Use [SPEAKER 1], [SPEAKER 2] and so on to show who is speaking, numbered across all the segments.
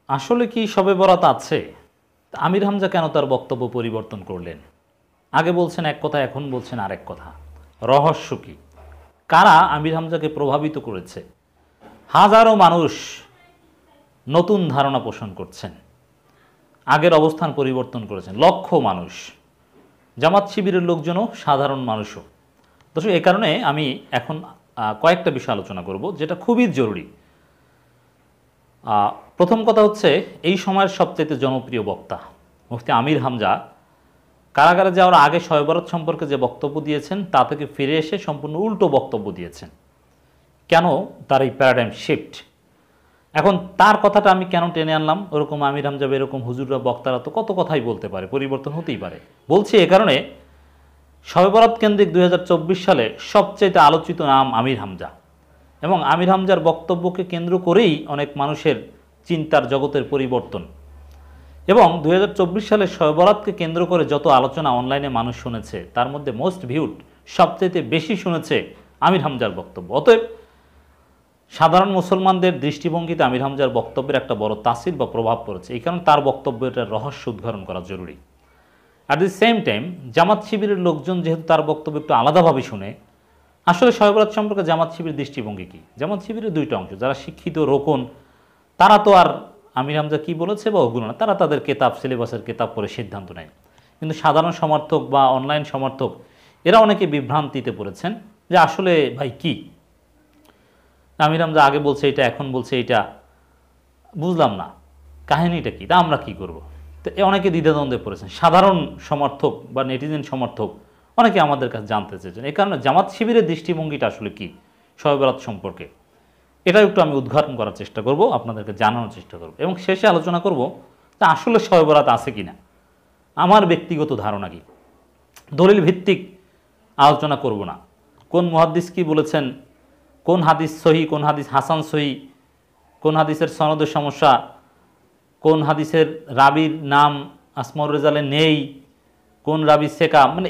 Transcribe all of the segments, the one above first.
[SPEAKER 1] আসলে কি শবে বরাত আছে? আমির হামজা কেন তার বক্তব্য পরিবর্তন করলেন? আগে বলছেন এক কথা, এখন বলছেন আরেক কথা। রহস্য কি? কারা আমির হামজাকে প্রভাবিত করেছে? হাজারো মানুষ নতুন ধারণা পোষণ করছেন, আগের অবস্থান পরিবর্তন করেছেন লক্ষ মানুষ, জামাত শিবিরের লোকজনও, সাধারণ মানুষও। দর্শক, এই কারণে আমি এখন কয়েকটা বিষয় আলোচনা করব যেটা খুবই জরুরি। প্রথম কথা হচ্ছে, এই সময়ের সবচেয়ে জনপ্রিয় বক্তা মুফতি আমির হামজা কারাগারে যাওয়ার আগে শবে বরাত সম্পর্কে যে বক্তব্য দিয়েছেন তা থেকে ফিরে এসে সম্পূর্ণ উল্টো বক্তব্য দিয়েছেন। কেন তার এই প্যারাডাইম শিফট? এখন তার কথাটা আমি কেন টেনে আনলাম? ওরকম আমির হামজা, এরকম হুজুররা, বক্তারা তো কত কথাই বলতে পারে, পরিবর্তন হতেই পারে। বলছি এ কারণে, শবে বরাত কেন্দ্রিক 2024 সালে সবচেয়ে আলোচিত নাম আমির হামজা, এবং আমির হামজার বক্তব্যকে কেন্দ্র করেই অনেক মানুষের চিন্তার জগতের পরিবর্তন। এবং 2024 সালে শবে বরাতকে কেন্দ্র করে যত আলোচনা অনলাইনে মানুষ শুনেছে, তার মধ্যে মোস্ট ভিউড, সবচেয়ে বেশি শুনেছে আমির হামজার বক্তব্য। অতএব সাধারণ মুসলমানদের দৃষ্টিভঙ্গিতে আমির হামজার বক্তব্যের একটা বড় তাসির বা প্রভাব পড়েছে। এই কারণে তার বক্তব্যের রহস্য উদ্ঘাটন করা জরুরি। At the same time, Jamaat শিবিরের লোকজন যেহেতু তার বক্তব্য একটু আলাদাভাবে শুনে, আসলে শবে বরাত সম্পর্কে জামাত শিবির দৃষ্টিভঙ্গি কী? জামাত শিবিরের দুইটা অংশ, যারা শিক্ষিত রোকন, তারা তো আর আমির হামজা কী বলেছে বা ওগুলো না, তারা তাদের কেতাব, সিলেবাসের কেতাব পড়ে সিদ্ধান্ত নেয়। কিন্তু সাধারণ সমর্থক বা অনলাইন সমর্থক, এরা অনেকে বিভ্রান্তিতে পড়েছেন যে আসলে ভাই কি আমির হামজা আগে বলছে এটা, এখন বলছে এটা, বুঝলাম না কাহিনীটা কি, তা আমরা কি করব? তো অনেকে দ্বিধাদ্বন্দ্বে পড়েছেন। সাধারণ সমর্থক বা নেটিজেন সমর্থক অনেকে আমাদের কাছে জানতে চেয়েছেন। এই কারণে জামাত শিবিরের দৃষ্টিভঙ্গিটা আসলে কি শবে বরাত সম্পর্কে, এটা একটু আমি উদ্ঘাটন করার চেষ্টা করব, আপনাদেরকে জানানোর চেষ্টা করব, এবং শেষে আলোচনা করব তা আসলে শবে বরাত আছে কিনা, আমার ব্যক্তিগত ধারণা কি। দলিল ভিত্তিক আলোচনা করব না, কোন মুহাদ্দিস কি বলেছেন, কোন হাদিস সহি, কোন হাদিস হাসান সহি, কোন হাদিসের সনদের সমস্যা, কোন হাদিসের রাবির নাম আসমাউর রেজালে নেই, কোন রাবি সেকা, মানে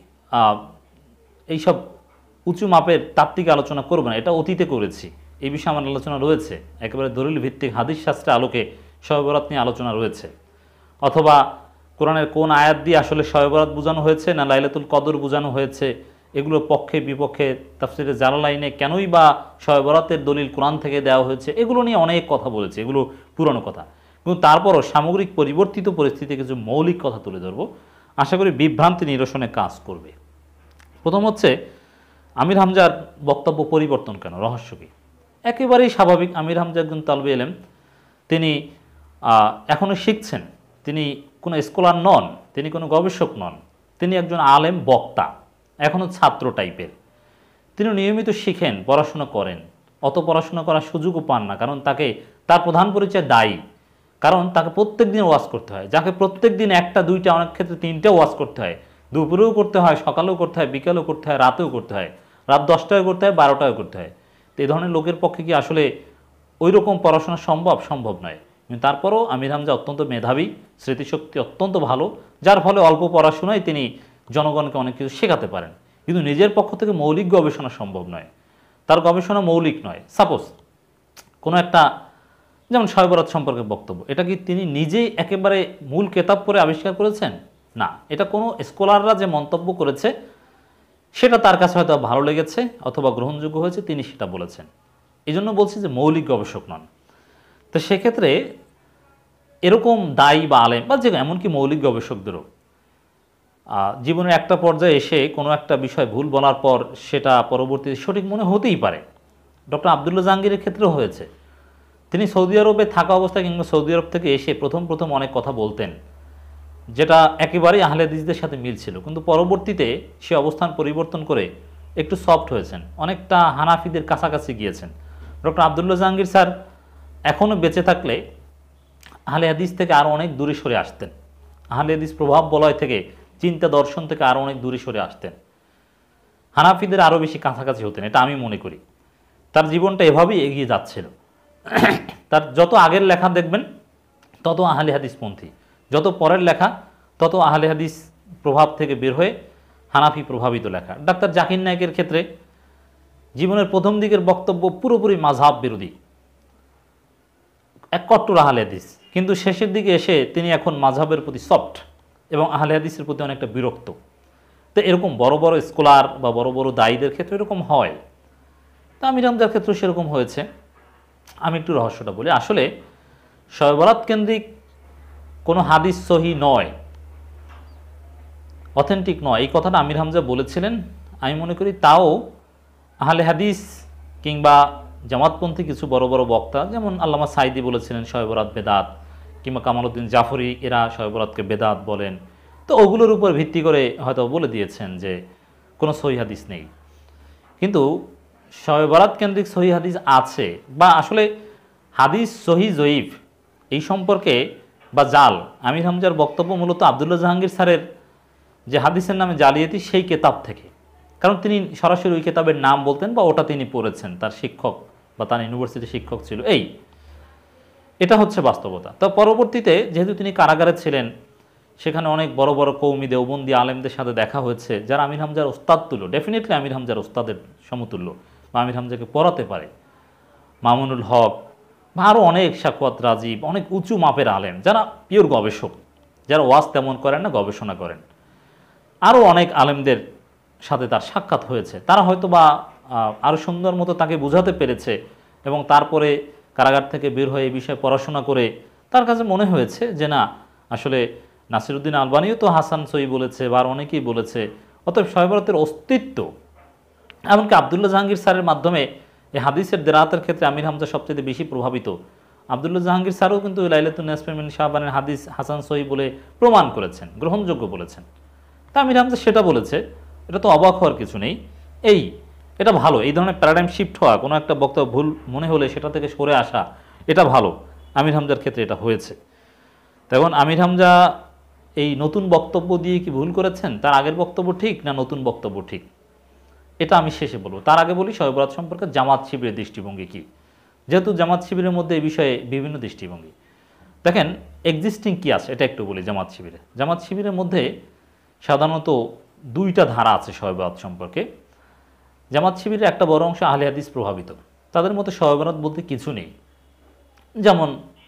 [SPEAKER 1] এইসব উঁচু মাপের তাত্ত্বিক আলোচনা করব না। এটা অতীতে করেছি, এই বিষয়ে আমার আলোচনা রয়েছে, একেবারে দলিল ভিত্তিক হাদিস শাস্ত্রের আলোকে শবে বরাত নিয়ে আলোচনা রয়েছে। অথবা কোরআনের কোন আয়াত দিয়ে আসলে শবে বরাত বোঝানো হয়েছে না লাইলাতুল কদর বোঝানো হয়েছে, এগুলো পক্ষে বিপক্ষে তাফসিরে জালালাইনে কেনই বা শবে বরাতের দলিল কোরআন থেকে দেওয়া হয়েছে, এগুলো নিয়ে অনেক কথা বলেছে, এগুলো পুরনো কথা। কিন্তু তারপরও সামগ্রিক পরিবর্তিত পরিস্থিতিতে কিছু মৌলিক কথা তুলে ধরব, আশা করি বিভ্রান্তি নিরসনে কাজ করবে। প্রথম হচ্ছে, আমির হামজার বক্তব্য পরিবর্তন কেন, রহস্য কী? একেবারেই স্বাভাবিক, আমির হামজা একজন তালবে ইলম, তিনি এখনও শিখছেন, তিনি কোনো স্কলার নন, তিনি কোনো গবেষক নন, তিনি একজন আলেম বক্তা, এখনও ছাত্র টাইপের। তিনি নিয়মিত শিখেন, পড়াশোনা করেন, অত পড়াশোনা করার সুযোগও পান না, কারণ তার প্রধান পরিচয় দায়ী, কারণ তাকে প্রত্যেক দিন ওয়াজ করতে হয়, যাকে প্রত্যেক দিন একটা, দুইটা, অনেক ক্ষেত্রে তিনটে ওয়াজ করতে হয়, দুপুরেও করতে হয়, সকালেও করতে হয়, বিকেলেও করতে হয়, রাতেও করতে হয়, রাত 10টায় করতে হয়, 12টায় করতে হয়। তো এই ধরনের লোকের পক্ষে কি আসলে ওই রকম পড়াশোনা সম্ভব নয়। কিন্তু তারপরও আমির হামজা অত্যন্ত মেধাবী, স্মৃতিশক্তি অত্যন্ত ভালো, যার ফলে অল্প পড়াশোনায় তিনি জনগণকে অনেক কিছু শেখাতে পারেন। কিন্তু নিজের পক্ষ থেকে মৌলিক গবেষণা সম্ভব নয়, তার গবেষণা মৌলিক নয়। সাপোজ কোনো একটা, যেমন শবে বরাত সম্পর্কে বক্তব্য, এটা কি তিনি নিজেই একেবারে মূল কেতাব পড়ে আবিষ্কার করেছেন? না, এটা কোনো স্কলাররা যে মন্তব্য করেছে সেটা তার কাছে হয়তো ভালো লেগেছে অথবা গ্রহণযোগ্য হয়েছে, তিনি সেটা বলেছেন। এই জন্য বলছি যে মৌলিক গবেষক নন। তো সেক্ষেত্রে এরকম দায়ী বা আলেম বা যে এমনকি মৌলিক গবেষকদেরও জীবনের একটা পর্যায়ে এসে কোনো একটা বিষয় ভুল বলার পর সেটা পরবর্তীতে সঠিক মনে হতেই পারে। ডক্টর আবদুল্লাহ জাহাঙ্গীরের ক্ষেত্রেও হয়েছে। তিনি সৌদি আরবে থাকা অবস্থায় কিংবা সৌদি আরব থেকে এসে প্রথম অনেক কথা বলতেন, যেটা একেবারেই আহলে হাদিসদের সাথে মিল ছিল, কিন্তু পরবর্তীতে সে অবস্থান পরিবর্তন করে একটু সফট হয়েছেন, অনেকটা হানাফিদের কাছাকাছি গিয়েছেন। ডক্টর আবদুল্লাহ জাহাঙ্গীর স্যার এখনও বেঁচে থাকলে আহলে হাদিস থেকে আরও অনেক দূরে সরে আসতেন, আহলে হাদিস প্রভাব বলয় থেকে, চিন্তা দর্শন থেকে আরও অনেক দূরে সরে আসতেন, হানাফিদের আরও বেশি কাছাকাছি হতেন, এটা আমি মনে করি। তার জীবনটা এভাবেই এগিয়ে যাচ্ছিল। তার যত আগের লেখা দেখবেন তত আহলে হাদিসপন্থী, যত পরের লেখা তত আহলে হাদিস প্রভাব থেকে বের হয়ে হানাফি প্রভাবিত লেখা। ডাক্তার জাকির নায়েকের ক্ষেত্রে জীবনের প্রথম দিকের বক্তব্য পুরোপুরি মাযহাব বিরোধী, এক কট্টর আহলে হাদিস, কিন্তু শেষের দিকে এসে তিনি এখন মাযহাবের প্রতি সফট এবং আহলে হাদিসের প্রতি অনেকটা বিরক্ত। তো এরকম বড় বড় স্কলার বা বড় বড় দায়ীদের ক্ষেত্রে এরকম হয়। তা আমির হামজার ক্ষেত্রেও সেরকম হয়েছে। আমি একটু রহস্যটা বলি। আসলে শবে বরাত কেন্দ্রিক কোনো হাদিস সহি নয়, অথেন্টিক নয়, এই কথাটা আমির হামজা বলেছিলেন। আমি মনে করি তাও আহলে হাদিস কিংবা জামাতপন্থী কিছু বড় বড় বক্তা, যেমন আল্লামা সাইদি বলেছিলেন শবে বরাত বেদাত, কিংবা কামালউদ্দিন জাফরি এরা শবে বরাতকে বেদাত বলেন। তো ওগুলোর উপর ভিত্তি করে হয়তো বলে দিয়েছেন যে কোনো সহি হাদিস নেই। কিন্তু শবে বরাত কেন্দ্রিক সহি হাদিস আছে, বা আসলে হাদিস সহি জয়ীফ এই সম্পর্কে বা জাল, আমির হামজার বক্তব্য মূলত আবদুল্লাহ জাহাঙ্গীর স্যারের যে হাদিসের নামে জালিয়াতি সেই কেতাব থেকে। কারণ তিনি সরাসরি ওই কেতাবের নাম বলতেন বা ওটা তিনি পড়েছেন, তার শিক্ষক বা তার ইউনিভার্সিটির শিক্ষক ছিল। এটা হচ্ছে বাস্তবতা। তো পরবর্তীতে যেহেতু তিনি কারাগারে ছিলেন, সেখানে অনেক বড় বড় কৌমি দেওবন্দি আলেমদের সাথে দেখা হয়েছে, যারা আমির হামজার ওস্তাদ তুল্য, ডেফিনেটলি আমির হামজার ওস্তাদের সমতুল্য বা আমির হামজাকে পড়াতে পারে। মামুনুল হক বা আরও অনেক, শাকওয়াত রাজীব, অনেক উঁচু মাপের আলেম যারা পিওর গবেষক, যারা ওয়াজ তেমন করেন না, গবেষণা করেন। আরও অনেক আলেমদের সাথে তার সাক্ষাৎ হয়েছে। তারা হয়তো বা আরও সুন্দর মতো তাকে বোঝাতে পেরেছে, এবং তারপরে কারাগার থেকে বের হয়ে এই বিষয়ে পড়াশোনা করে তার কাছে মনে হয়েছে যে না, আসলে নাসিরউদ্দিন আলবানিও তো হাসান সহি বলেছে, বা আর অনেকেই বলেছে। অতএব শবে বরাতের অস্তিত্ব, এমনকি আবদুল্লাহ জাহাঙ্গীর স্যারের মাধ্যমে এই হাদিসের দেরাতের ক্ষেত্রে আমির হামজা সবচেয়ে বেশি প্রভাবিত। আবদুল্লাহ জাহাঙ্গীর স্যারও কিন্তু লাইলাতুন নিসফি মিন শাবানের হাদিস হাসান সহি বলে প্রমাণ করেছেন, গ্রহণযোগ্য বলেছেন। তা আমির হামজা সেটা বলেছে, এটা তো অবাক হওয়ার কিছু নেই। এটা ভালো, এই ধরনের প্যারাডাইম শিফট হওয়া, কোনো একটা বক্তব্য ভুল মনে হলে সেটা থেকে সরে আসা, এটা ভালো। আমির হামজার ক্ষেত্রে এটা হয়েছে। তখন আমির হামজা এই নতুন বক্তব্য দিয়ে কি ভুল করেছেন? তার আগের বক্তব্য ঠিক না নতুন বক্তব্য ঠিক, এটা আমি শেষে বলবো। তার আগে বলি শবে বরাত সম্পর্কে জামাত শিবিরের দৃষ্টিভঙ্গি কী। যেহেতু জামাত শিবিরের মধ্যে এই বিষয়ে বিভিন্ন দৃষ্টিভঙ্গি, দেখেন এক্সিস্টিং কি আছে এটা একটু বলি। জামাত শিবিরের মধ্যে সাধারণত দুইটা ধারা আছে শবে বরাত সম্পর্কে। জামাত শিবিরের একটা বড় অংশ আহলে হাদিস প্রভাবিত, তাদের মধ্যে শবে বরাত বলতে কিছু নেই। যেমন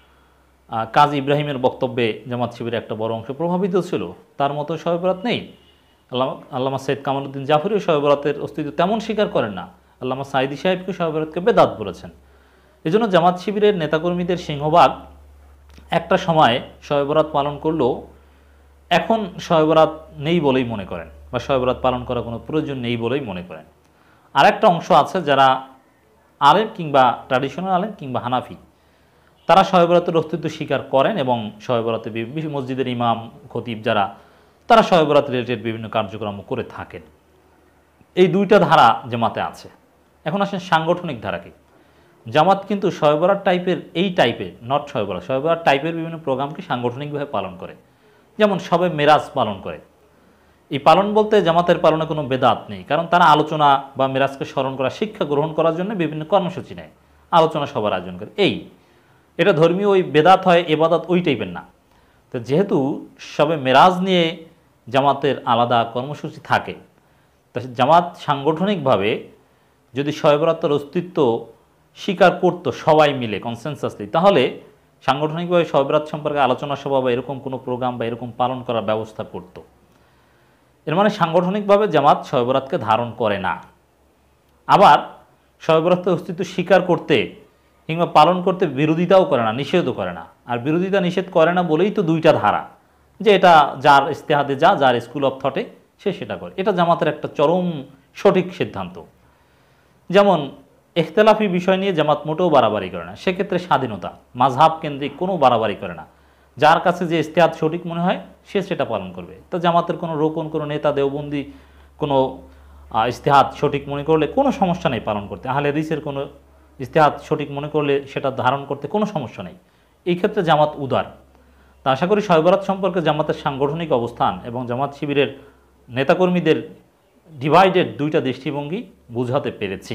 [SPEAKER 1] কাজী ইব্রাহিমের বক্তব্যে জামাত শিবিরের একটা বড় অংশ প্রভাবিত ছিল, তার মতো শবে বরাত নেই। আল্লামা সৈয়দ কামালউদ্দিন জাফরিও শবে বরাতের অস্তিত্ব তেমন স্বীকার করেন না। আল্লামা সাইদি সাহেবকে শবে বরাতকে বেদাত বলেছেন। এই জন্য জামাত শিবিরের নেতাকর্মীদের সিংহভাগ একটা সময় শবে বরাত পালন করলেও এখন শবে বরাত নেই বলেই মনে করেন, বা শবে বরাত পালন করার কোনো প্রয়োজন নেই বলেই মনে করেন। আর একটা অংশ আছে যারা আলেম কিংবা ট্র্যাডিশনাল আলেম কিংবা হানাফি, তারা শবে বরাতের অস্তিত্ব স্বীকার করেন, এবং শবে বরাতে মসজিদের ইমাম খতিব যারা, তারা শবে বরাত রিলেটেড বিভিন্ন কার্যক্রম করে থাকেন। এই দুইটা ধারা জামাতে আছে। এখন আসেন সাংগঠনিক ধারা কি। জামাত কিন্তু শবে বরাত টাইপের নট শবে বরাত টাইপের বিভিন্ন প্রোগ্রামকে সাংগঠনিকভাবে পালন করে। যেমন শবে মেরাজ পালন করে। এই পালন বলতে জামাতের পালনে কোনো বেদাত নেই, কারণ তারা আলোচনা বা মেরাজকে স্মরণ করা, শিক্ষা গ্রহণ করার জন্য বিভিন্ন কর্মসূচি নেয়, আলোচনা সবার আয়োজন করে। এটা ধর্মীয় ওই বেদাত হয়, এবাদত ওই টাইপের না। তো যেহেতু শবে মেরাজ নিয়ে জামাতের আলাদা কর্মসূচি থাকে, তা জামাত সাংগঠনিকভাবে যদি শবে বরাতের অস্তিত্ব স্বীকার করত সবাই মিলে কনসেনসাসলি, তাহলে সাংগঠনিকভাবে শবে বরাত সম্পর্কে আলোচনা সভা বা এরকম কোনো প্রোগ্রাম বা এরকম পালন করার ব্যবস্থা করত। এর মানে সাংগঠনিকভাবে জামাত শবে বরাতকে ধারণ করে না। আবার শবে বরাতের অস্তিত্ব স্বীকার করতে কিংবা পালন করতে বিরোধিতাও করে না, নিষেধও করে না। আর বিরোধিতা নিষেধ করে না বলেই তো দুইটা ধারা, যে এটা যার ইস্তেহাদে যার স্কুল অফ থটে সে সেটা করে। এটা জামাতের একটা চরম সঠিক সিদ্ধান্ত। যেমন ইখতিলাফি বিষয় নিয়ে জামাত মোটেও বাড়াবাড়ি করে না, সেক্ষেত্রে স্বাধীনতা, মাযহাব কেন্দ্রিক কোনো বাড়াবাড়ি করে না। যার কাছে যে ইস্তেহাদ সঠিক মনে হয় সে সেটা পালন করবে। তো জামাতের কোনো রোকন, কোনো নেতা দেওবন্দি কোনো ইস্তেহাদ সঠিক মনে করলে কোনো সমস্যা নেই পালন করতে। আহলে হাদিসের কোনো ইস্তেহাদ সঠিক মনে করলে সেটা ধারণ করতে কোনো সমস্যা নেই। এই ক্ষেত্রে জামাত উদার। তা আশা করি শবে বরাত সম্পর্কে জামাতের সাংগঠনিক অবস্থান এবং জামাত শিবিরের নেতাকর্মীদের ডিভাইডেড দুইটা দৃষ্টিভঙ্গি বুঝাতে পেরেছি।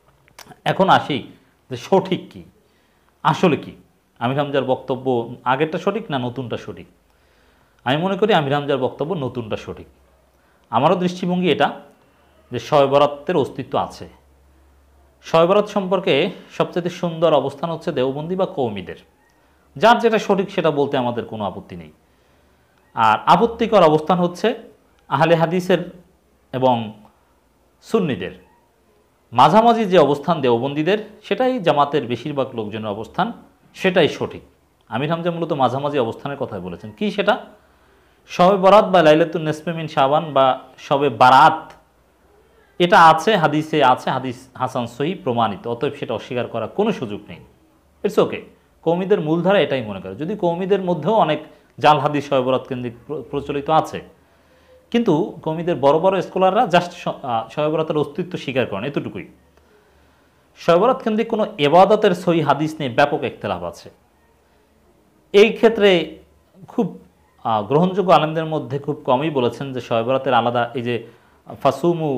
[SPEAKER 1] এখন আসি যে সঠিক কি, আসলে কি। আমির হামজার বক্তব্য আগেরটা সঠিক না নতুনটা সঠিক? আমি মনে করি আমির হামজার বক্তব্য নতুনটা সঠিক। আমারও দৃষ্টিভঙ্গি এটা যে শবে বরাতের অস্তিত্ব আছে। শবে বরাত সম্পর্কে সবচেয়ে সুন্দর অবস্থান হচ্ছে দেওবন্দি বা কওমিদের। যার যেটা সঠিক সেটা বলতে আমাদের কোনো আপত্তি নেই। আর আপত্তিকর অবস্থান হচ্ছে আহলে হাদিসের এবং সুন্নিদের মাঝামাঝি যে অবস্থান দেওবন্দীদের, সেটাই জামাতের বেশিরভাগ লোকজনের অবস্থান, সেটাই সঠিক। আমির হামজা মূলত মাঝামাঝি অবস্থানের কথাই বলেছেন। কি সেটা? শবে বরাত বা লাইলাতুন নিসফে মিন শাবান বা শবে বারাত, এটা আছে, হাদিসে আছে, হাদিস হাসান সহিহ প্রমাণিত, অতএব সেটা অস্বীকার করার কোনো সুযোগ নেই। It's okay. কৌমিদের মূলধারা এটাই মনে করে, যদি কৌমিদের মধ্যেও অনেক জাল হাদিস শবে বরাত কেন্দ্রিক প্রচলিত আছে, কিন্তু কৌমিদের বড় বড় স্কলাররা জাস্ট শবে বরাতের অস্তিত্ব স্বীকার করেন, এতটুকুই। শবে বরাত কেন্দ্রিক কোনো এবাদতের সহিহ হাদিস নিয়ে ব্যাপক ইখতিলাফ আছে। এই ক্ষেত্রে খুব গ্রহণযোগ্য আলেমদের মধ্যে খুব কমই বলেছেন যে শবে বরাতের আলাদা, এই যে ফাসুমু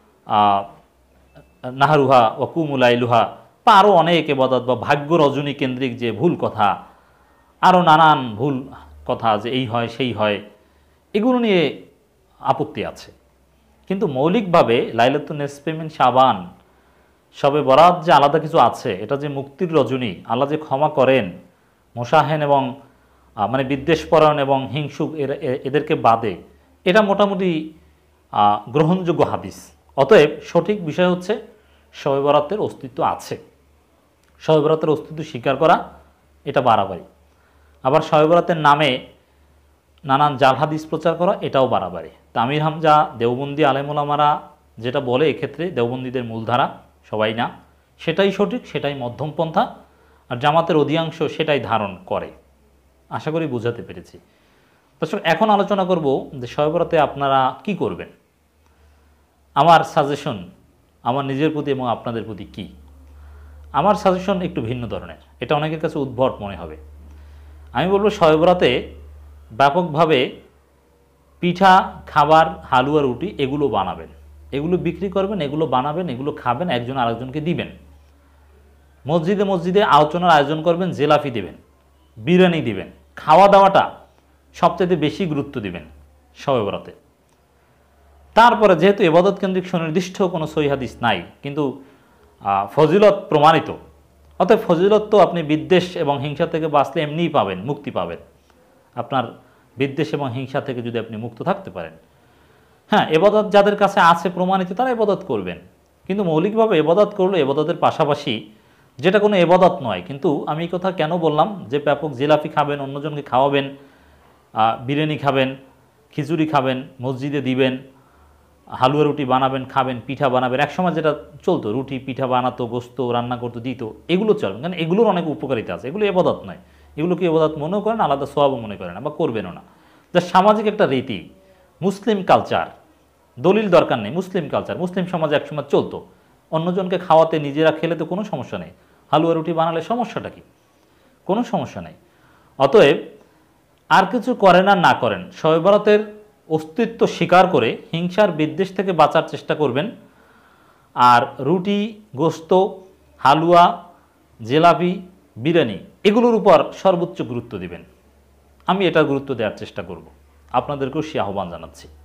[SPEAKER 1] নাহারুহা ওয়াকুমুলাইলুহা বা আরও অনেক এবাদত বা ভাগ্য রজনী কেন্দ্রিক যে ভুল কথা, আরও নানান ভুল কথা যে এই হয় সেই হয়, এগুলো নিয়ে আপত্তি আছে। কিন্তু মৌলিকভাবে লাইলাতুন নিসফে মিন শাবান, শবে বরাত যে আলাদা কিছু আছে, এটা যে মুক্তির রজনী, আল্লাহ যে ক্ষমা করেন মোশাহেন এবং মানে বিদ্বেষপরায়ণ এবং হিংসুক এদেরকে বাদে, এটা মোটামুটি গ্রহণযোগ্য হাদিস। অতএব সঠিক বিষয় হচ্ছে শবে বরাতের অস্তিত্ব আছে। শবে বরাতের অস্তিত্ব স্বীকার করা এটা বাড়াবাড়ি। আবার শবে বরাতের নামে নানান জাল হাদিস প্রচার করা, এটাও বাড়াবাড়ি। তা আমির হামজা দেওবন্দি আলেমুলামারা যেটা বলে, এক্ষেত্রে দেওবন্দীদের মূলধারা, সবাই না, সেটাই সঠিক, সেটাই মধ্যম পন্থা। আর জামাতের অধিকাংশ সেটাই ধারণ করে। আশা করি বুঝাতে পেরেছি। দর্শক, এখন আলোচনা করব যে শবে বরাতে আপনারা কি করবেন। আমার সাজেশন আমার নিজের প্রতি এবং আপনাদের প্রতি কি, আমার সাজেশন একটু ভিন্ন ধরনের। এটা অনেকের কাছে উদ্ভট মনে হবে। আমি বলবো শবে বরাতে ব্যাপকভাবে পিঠা, খাবার, হালুয়া, রুটি এগুলো বানাবেন, এগুলো বিক্রি করবেন, এগুলো বানাবেন, এগুলো খাবেন, একজন আরেকজনকে দিবেন। মসজিদে মসজিদে আলোচনার আয়োজন করবেন, জেলাফি দিবেন, বিরিয়ানি দিবেন। খাওয়া দাওয়াটা সবচেয়ে বেশি গুরুত্ব দিবেন শবে বরাতে। তারপরে যেহেতু ইবাদত কেন্দ্রিক সুনির্দিষ্ট কোনো সহিহ হাদিস নাই, কিন্তু ফজিলত প্রমাণিত, অতএব ফজিলত তো আপনি বিদ্বেষ এবং হিংসা থেকে বাঁচলে এমনিই পাবেন, মুক্তি পাবেন। আপনার বিদ্বেষ এবং হিংসা থেকে যদি আপনি মুক্ত থাকতে পারেন, হ্যাঁ, ইবাদত যাদের কাছে আছে প্রমাণিত, তারা ইবাদত করবেন। কিন্তু মৌলিকভাবে ইবাদত করলে ইবাদতের পাশাপাশি যেটা কোনো ইবাদত নয়, কিন্তু আমি এই কথা কেন বললাম যে ব্যাপক জিলাপি খাবেন, অন্যজনকে খাওয়াবেন, বিরিয়ানি খাবেন, খিচুড়ি খাবেন, মসজিদে দিবেন, হালুয়া রুটি বানাবেন, খাবেন, পিঠা বানাবেন। একসময় যেটা চলতো, রুটি পিঠা বানাতো, গোস্ত রান্না করতো, দিত, এগুলো চলবে, কারণ এগুলোর অনেক উপকারিতা আছে। এগুলো ইবাদত নয়, এগুলোকে ইবাদত মনেও করেন, আলাদা সওয়াবও মনে করেন না বা করবেনও না। যা সামাজিক একটা রীতি, মুসলিম কালচার, দলিল দরকার নেই, মুসলিম কালচার, মুসলিম সমাজে একসময় চলতো। অন্যজনকে খাওয়াতে নিজেরা খেলে তো কোনো সমস্যা নেই, হালুয়া রুটি বানালে সমস্যাটা কি? কোনো সমস্যা নেই। অতএব আর কিছু করেন আর না করেন, শবে বরাতের অস্তিত্ব স্বীকার করে হিংসার বিদ্বেষ থেকে বাঁচার চেষ্টা করবেন। আর রুটি, গোস্ত, হালুয়া, জেলাপি, বিরিয়ানি এগুলোর উপর সর্বোচ্চ গুরুত্ব দিবেন। আমি এটা গুরুত্ব দেওয়ার চেষ্টা করব। আপনাদেরকেও সে আহ্বান জানাচ্ছি।